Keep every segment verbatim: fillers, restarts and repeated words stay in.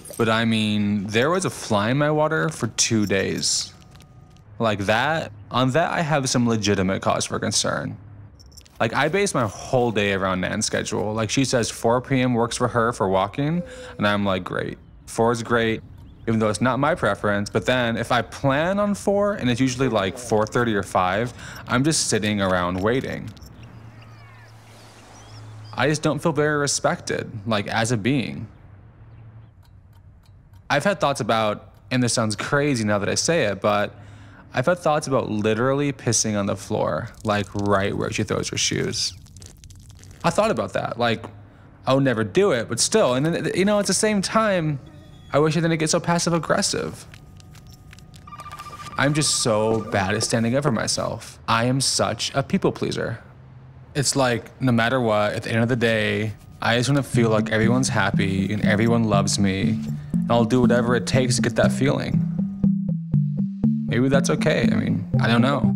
But I mean, there was a fly in my water for two days. Like that, on that I have some legitimate cause for concern. Like I base my whole day around Nan's schedule. Like she says four P M works for her for walking, and I'm like, great. Four is great, even though it's not my preference. But then if I plan on four, and it's usually like four thirty or five, I'm just sitting around waiting. I just don't feel very respected, like as a being. I've had thoughts about, and this sounds crazy now that I say it, but I've had thoughts about literally pissing on the floor, like right where she throws her shoes. I thought about that, like, I would never do it, but still, and then, you know, at the same time, I wish I didn't get so passive aggressive. I'm just so bad at standing up for myself. I am such a people pleaser. It's like, no matter what, at the end of the day, I just want to feel like everyone's happy and everyone loves me, and I'll do whatever it takes to get that feeling. Maybe that's okay. I mean, I don't know.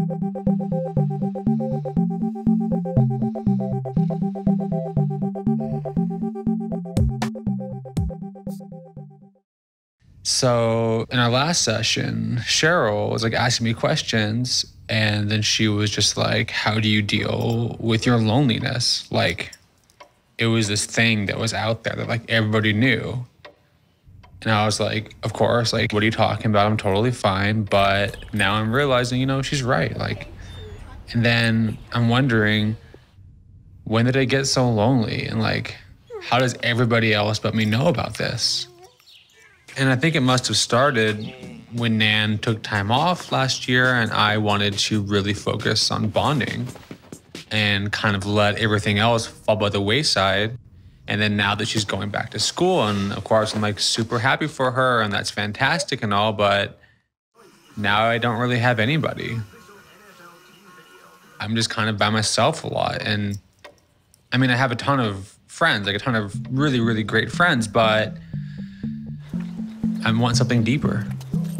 So in our last session, Cheryl was like asking me questions, and then she was just like, how do you deal with your loneliness? Like, it was this thing that was out there that like everybody knew. And I was like, of course, like, what are you talking about? I'm totally fine. But now I'm realizing, you know, she's right. Like, and then I'm wondering, when did I get so lonely? And like, how does everybody else but me know about this? And I think it must have started when Nan took time off last year and I wanted to really focus on bonding and kind of let everything else fall by the wayside. And then now that she's going back to school, and of course I'm like super happy for her and that's fantastic and all, but now I don't really have anybody. I'm just kind of by myself a lot. And I mean, I have a ton of friends, like a ton of really, really great friends, but I want something deeper.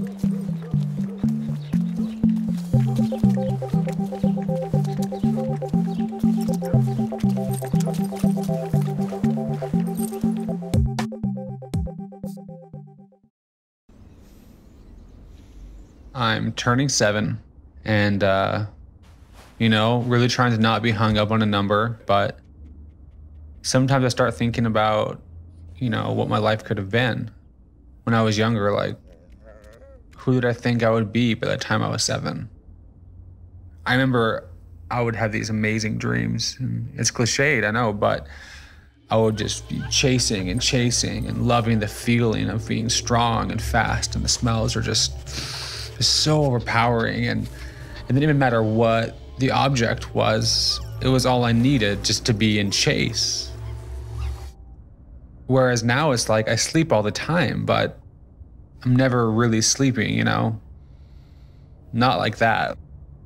I'm turning seven and, uh, you know, really trying to not be hung up on a number, but sometimes I start thinking about, you know, what my life could have been when I was younger. Like, who did I think I would be by the time I was seven? I remember I would have these amazing dreams. And it's cliched, I know, but I would just be chasing and chasing and loving the feeling of being strong and fast, and the smells are just It's so overpowering, and it didn't even matter what the object was. It was all I needed just to be in chase. Whereas now it's like I sleep all the time, but I'm never really sleeping, you know? Not like that.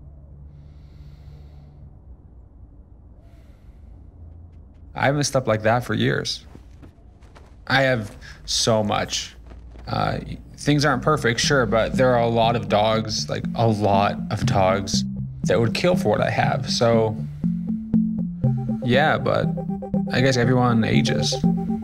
I haven't slept like that for years. I have so much. Uh, things aren't perfect, sure, but there are a lot of dogs, like a lot of dogs, that would kill for what I have. So, yeah, but I guess everyone ages.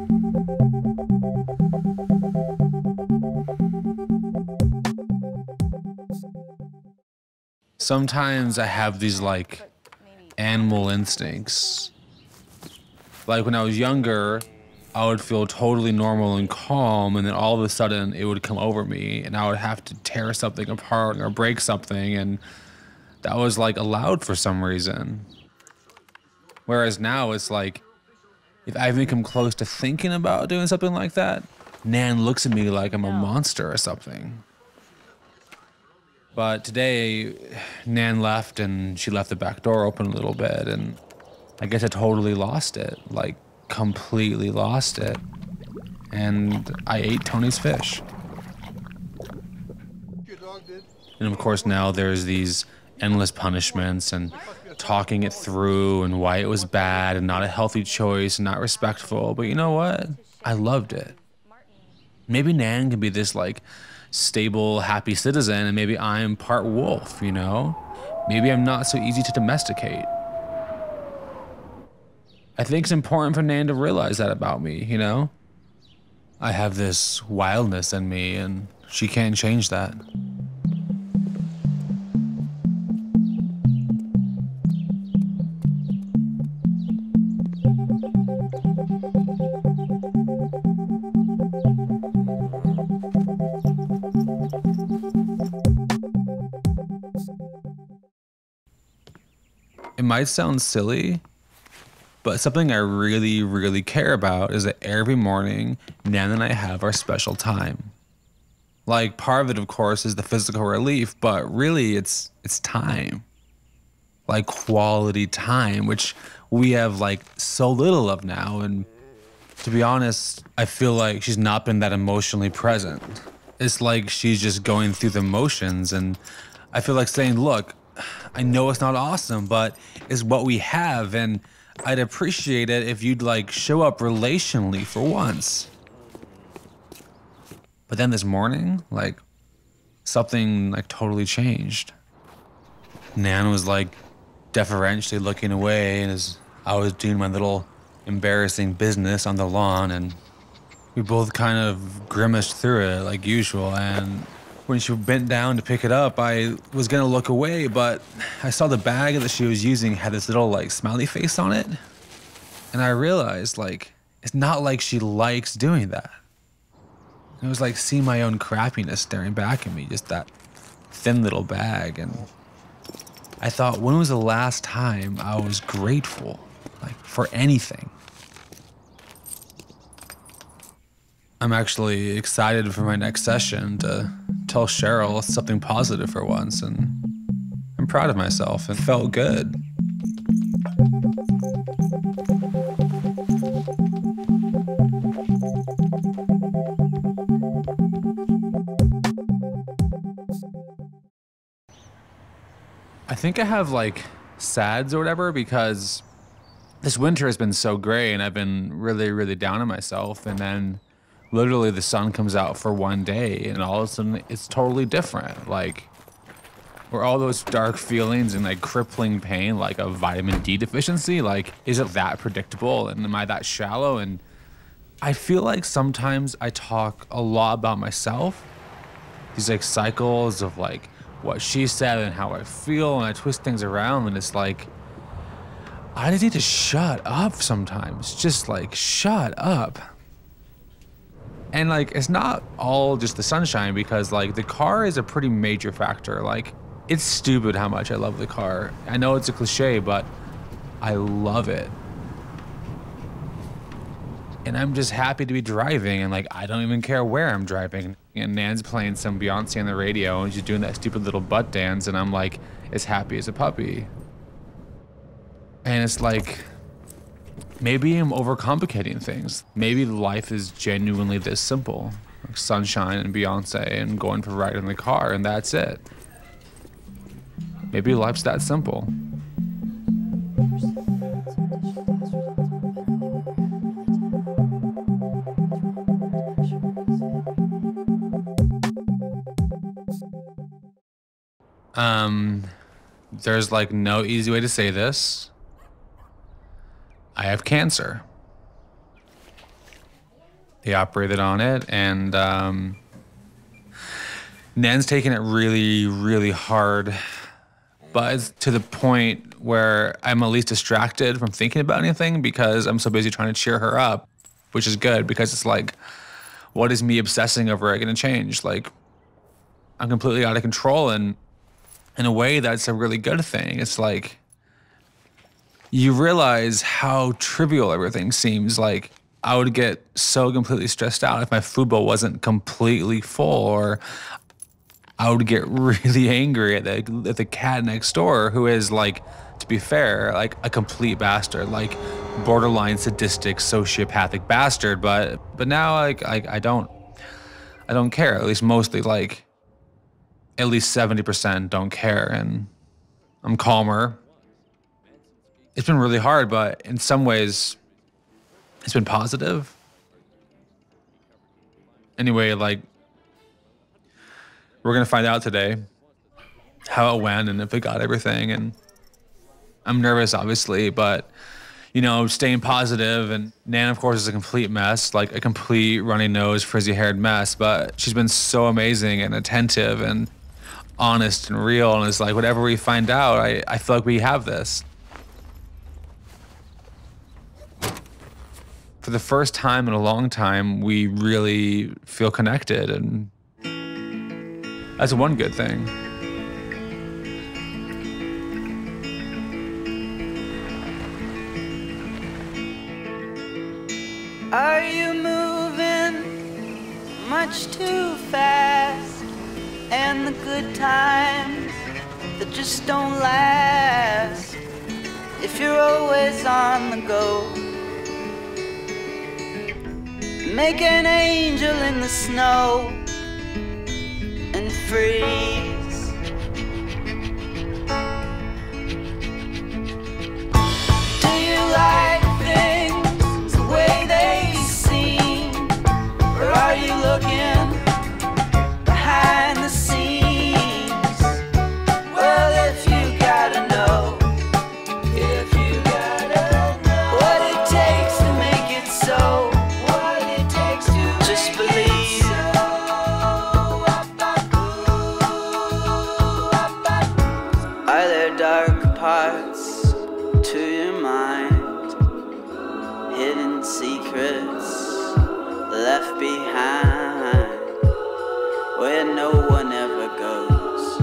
Sometimes I have these like animal instincts. Like when I was younger, I would feel totally normal and calm, and then all of a sudden it would come over me and I would have to tear something apart or break something, and that was like allowed for some reason. Whereas now it's like, if I even come close to thinking about doing something like that, Nan looks at me like I'm a monster or something. But today, Nan left and she left the back door open a little bit, and I guess I totally lost it, like completely lost it. And I ate Tony's fish. And of course now there's these endless punishments and talking it through and why it was bad and not a healthy choice and not respectful. But you know what? I loved it. Maybe Nan can be this like stable, happy citizen, and maybe I'm part wolf, you know? Maybe I'm not so easy to domesticate. I think it's important for Nan to realize that about me, you know? I have this wildness in me, and she can't change that. It might sound silly, but something I really, really care about is that every morning, Nan and I have our special time. Like, part of it, of course, is the physical relief, but really it's it's time. Like, quality time, which we have, like, so little of now. And to be honest, I feel like she's not been that emotionally present. It's like she's just going through the motions, and I feel like saying, look, I know it's not awesome, but it's what we have, and I'd appreciate it if you'd like show up relationally for once. But then this morning, like, something like totally changed. Nan was like deferentially looking away, and as I was doing my little embarrassing business on the lawn, and we both kind of grimaced through it like usual. And when she bent down to pick it up, I was gonna look away, but I saw the bag that she was using had this little like smiley face on it. And I realized, like, it's not like she likes doing that. It was like seeing my own crappiness staring back at me, just that thin little bag. And I thought, when was the last time I was grateful, like, for anything? I'm actually excited for my next session to tell Cheryl something positive for once, and I'm proud of myself. It felt good. I think I have like sads or whatever, because this winter has been so gray and I've been really, really down on myself, and then literally the sun comes out for one day and all of a sudden it's totally different. Like, where all those dark feelings and like crippling pain, like a vitamin D deficiency, like, is it that predictable? And am I that shallow? And I feel like sometimes I talk a lot about myself. These like cycles of like what she said and how I feel, and I twist things around, and it's like, I just need to shut up sometimes. Just like, shut up. And like, it's not all just the sunshine, because like the car is a pretty major factor. Like, it's stupid how much I love the car. I know it's a cliche, but I love it. And I'm just happy to be driving, and like, I don't even care where I'm driving. And Nan's playing some Beyonce on the radio, and she's doing that stupid little butt dance, and I'm like as happy as a puppy. And it's like, maybe I'm overcomplicating things. Maybe life is genuinely this simple. Like sunshine and Beyonce and going for a ride in the car, and that's it. Maybe life's that simple. Um, there's like no easy way to say this. I have cancer. They operated on it, and um, Nan's taking it really, really hard, but it's to the point where I'm at least distracted from thinking about anything because I'm so busy trying to cheer her up, which is good, because it's like, what is me obsessing over it gonna change? Like, I'm completely out of control, and in a way that's a really good thing. It's like, you realize how trivial everything seems. Like, I would get so completely stressed out if my food bowl wasn't completely full, or I would get really angry at the, at the cat next door, who is, like, to be fair, like a complete bastard, like borderline sadistic, sociopathic bastard. But but now, like, I, I don't, I don't care. At least mostly, like, at least seventy percent don't care, and I'm calmer. It's been really hard, but in some ways, it's been positive. Anyway, like, we're gonna find out today how it went and if it got everything. And I'm nervous, obviously, but you know, staying positive. And Nan, of course, is a complete mess, like a complete runny nose, frizzy haired mess. But she's been so amazing and attentive and honest and real. And it's like, whatever we find out, I, I feel like we have this. For the first time in a long time, we really feel connected. And that's one good thing. Are you moving much too fast? And the good times that just don't last, if you're always on the go, make an angel in the snow and freeze. Do you like things the way they seem, or are you looking behind the scenes? Well, if you gotta know, if you gotta know what it takes to make it so, what it takes to just believe. Are there dark parts to your mind, hidden secrets left behind, where no one ever goes,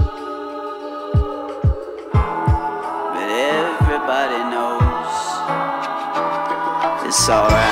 but everybody knows it's alright?